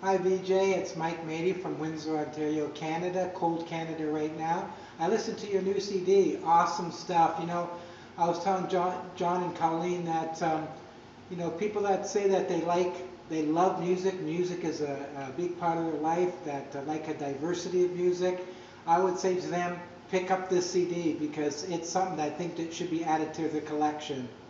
Hi VJ, it's Mike Mady from Windsor, Ontario, Canada, cold Canada right now. I listened to your new CD, awesome stuff. I was telling John and Colleen that, people that say that they love music, music is a big part of their life, that like a diversity of music, I would say to them, pick up this CD because it's something that I think that should be added to the collection.